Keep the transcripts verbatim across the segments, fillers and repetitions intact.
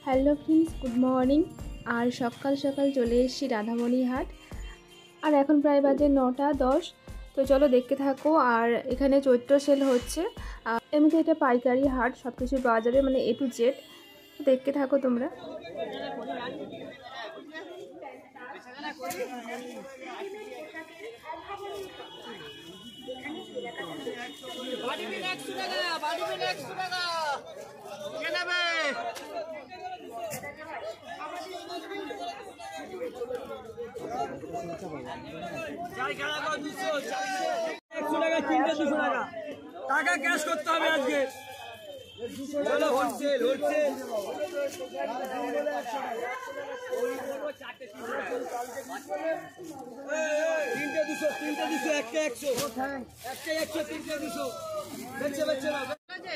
Hello friends, good morning. আর সকাল সকাল চলে এসেছি রাধামণি হাট। আর এখন প্রায় বাজে নটা দশ। তো চলো দেখতে থাকো। আর এখানে চৈত্র সেল হচ্ছে। আর এমনিতে এটা পাইকারি হাট, সব কিছু পাওয়া যাবে, মানে এ টু জেড। দেখতে থাকো তোমরা। টাকা ক্যাশ করতে হবে আজকে। হোলসেল হোলসেল তিনটে দুশো তিনটে দুশো একটা একশো একটা একশো তিনটে দুশো বেচে বেচে না।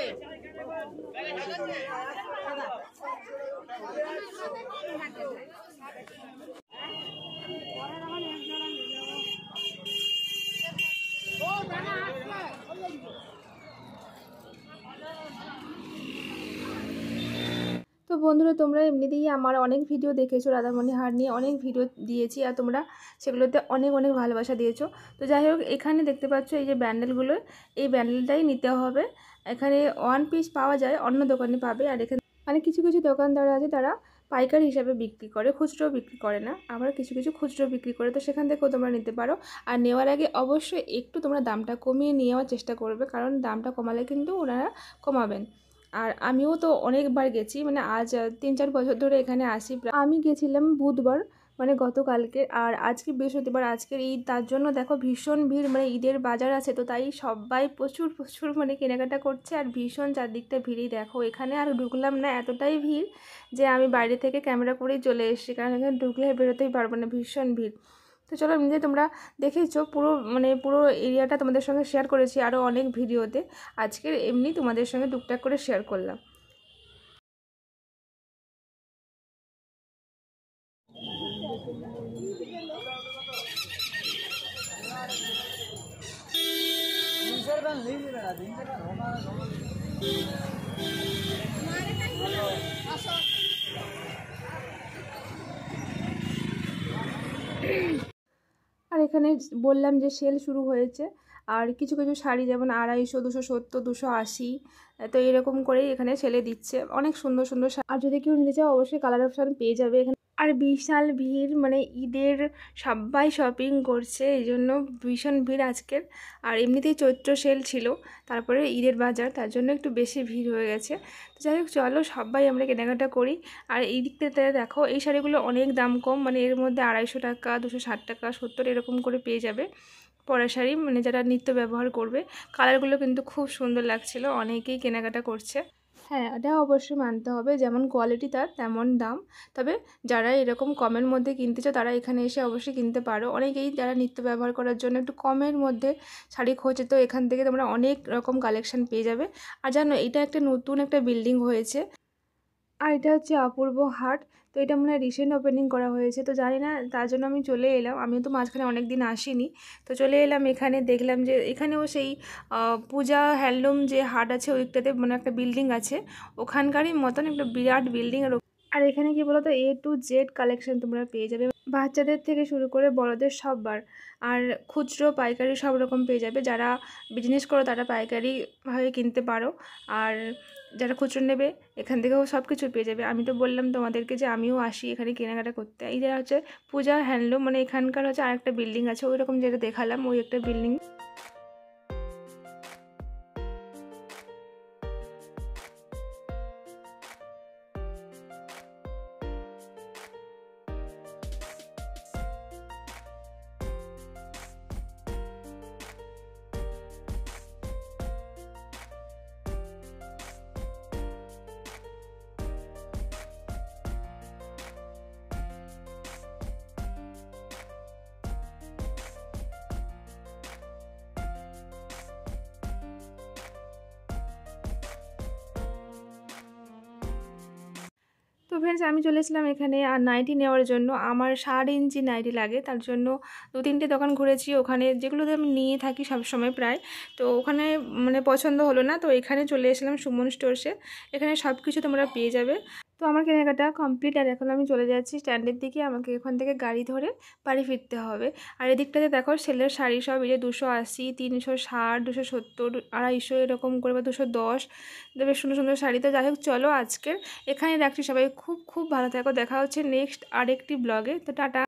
তো বন্ধুরা, তোমরা এমনিতেই আমার অনেক ভিডিও দেখেছো, রাধামণি হাট নিয়ে অনেক ভিডিও দিয়েছি, আর তোমরা সেগুলোতে অনেক অনেক ভালোবাসা দিয়েছো। তো যাই হোক, এখানে দেখতে পাচ্ছ এই যে ব্যান্ডেলগুলো, এই ব্যান্ডেলটাই নিতে হবে। এখানে ওয়ান পিস পাওয়া যায়, অন্য দোকানে পাবে। আর এখানে মানে কিছু কিছু দোকানদার আছে, তারা পাইকারি হিসাবে বিক্রি করে, খুচরো বিক্রি করে না। আবার কিছু কিছু খুচরো বিক্রি করে, তো সেখান থেকেও তোমরা নিতে পারো। আর নেওয়ার আগে অবশ্যই একটু তোমরা দামটা কমিয়ে নেওয়ার চেষ্টা করবে, কারণ দামটা কমালে কিন্তু ওনারা কমাবেন। আর আমিও তো অনেকবার গেছি, মানে আজ তিন চার বছর ধরে এখানে আসি। আমি গেছিলাম বুধবার, মানে গতকালকে, আর আজকে বৃহস্পতিবার, আজকের ঈদ, তার জন্য দেখো ভীষণ ভিড়, মানে ঈদের বাজার আছে, তো তাই সবাই প্রচুর প্রচুর মানে কেনাকাটা করছে। আর ভীষণ চারদিকটা ভিড়ই দেখো। এখানে আর ঢুকলাম না, এতটাই ভিড় যে আমি বাইরে থেকে ক্যামেরা করেই চলে এসেছি, কারণ এখানে ঢুকলে বেরোতেই পারবো না, ভীষণ ভিড়। তো চলো, এমনি তোমরা দেখেছো পুরো, মানে পুরো এরিয়াটা তোমাদের সঙ্গে শেয়ার করেছি আরও অনেক ভিডিওতে। আজকের এমনি তোমাদের সঙ্গে টুকটাক করে শেয়ার করলাম। আর এখানে বললাম যে সেল শুরু হয়েছে। আর কিছু কিছু শাড়ি যেমন আড়াইশো, দুশো সত্তর, দুশো আশি, তো এরকম করেই এখানে সেলে দিচ্ছে। অনেক সুন্দর সুন্দর। আর যদি কেউ নিতে চাও অবশ্যই কালার অপশান পেয়ে যাবে এখানে। আর বিশাল ভিড়, মানে ঈদের সবাই শপিং করছে, এই জন্য ভীষণ ভিড় আজকের। আর এমনিতেই চৈত্র সেল ছিল, তারপরে ঈদের বাজার, তার জন্য একটু বেশি ভিড় হয়ে গেছে। তো যাই হোক, চলো সবাই আমরা কেনাকাটা করি। আর এই দিকটাতে দেখো, এই শাড়িগুলো অনেক দাম কম, মানে এর মধ্যে আড়াইশো টাকা, দুশো ষাট টাকা, সত্তর এরকম করে পেয়ে যাবে পরা শাড়ি, মানে যারা নিত্য ব্যবহার করবে। কালারগুলো কিন্তু খুব সুন্দর লাগছিল, অনেকেই কেনাকাটা করছে। হ্যাঁ, এটা অবশ্যই মানতে হবে, যেমন কোয়ালিটি তার তেমন দাম। তবে যারা এরকম কমের মধ্যে কিনতে চাও, তারা এখানে এসে অবশ্যই কিনতে পারো। অনেকেই যারা নিত্য ব্যবহার করার জন্য একটু কমের মধ্যে শাড়ি খোঁজে, তো এখান থেকে তোমরা অনেক রকম কালেকশন পেয়ে যাবে। আর জানো, এটা একটা নতুন একটা বিল্ডিং হয়েছে, আর এটা হচ্ছে অপূর্ব হাট। তো এটা মনে হয় রিসেন্ট ওপেনিং করা হয়েছে, তো জানি না, তার জন্য আমি চলে এলাম। আমিও তো মাঝখানে অনেক দিন আসিনি, তো চলে এলাম এখানে। দেখলাম যে এখানেও সেই পূজা হ্যান্ডলুম যে হাট আছে, ওইটাতে মানে একটা বিল্ডিং আছে, ওখানকারই মতন একটা বিরাট বিল্ডিং। আর আর এখানে কি বলো তো, এ টু জেড কালেকশন তোমরা পেয়ে যাবে, বাচ্চাদের থেকে শুরু করে বড়দের সববার। আর খুচরো পাইকারি সব রকম পেয়ে যাবে। যারা বিজনেস করো তারা পাইকারিভাবে কিনতে পারো, আর যারা খুচরো নেবে এখান থেকেও সব কিছু পেয়ে যাবে। আমি তো বললাম তোমাদেরকে যে আমিও আসি এখানে কেনাকাটা করতে। এই যে হচ্ছে পূজা হ্যান্ডলুম, মানে এখানকার হচ্ছে আরেকটা বিল্ডিং আছে, ওই রকম যেটা দেখালাম, ওই একটা বিল্ডিং। তো ফ্রেন্ডস, আমি চলে এসেছিলাম এখানে আর নাইটি নেওয়ার জন্য। আমার ষাট ইঞ্চি নাইটি লাগে, তার জন্য দু তিনটে দোকান ঘুরেছি ওখানে, যেগুলোতে আমি নিয়ে থাকি সবসময় প্রায়। তো ওখানে মানে পছন্দ হলো না, তো এখানে চলে এসেছিলাম সুমন স্টোর্সে। এখানে সব কিছু তোমরা পেয়ে যাবে। তো আমার কেনাকাটা কমপ্লিট, আর এখন আমি চলে যাচ্ছি স্ট্যান্ডের দিকে। আমাকে এখান থেকে গাড়ি ধরে বাড়ি ফিরতে হবে। আর এদিকটাতে দেখো সেলের শাড়ি সব এই যে দুশো আশি, তিনশো ষাট, দুশো সত্তর, আড়াইশো এরকম করে, বা দুশো দশ, বেশ সুন্দর সুন্দর শাড়ি। তো যাই হোক চলো আজকের এখানে রাখছি। সবাই খুব খুব ভালো থাকো। দেখা হচ্ছে নেক্সট আরেকটি ব্লগে। তো টাটা।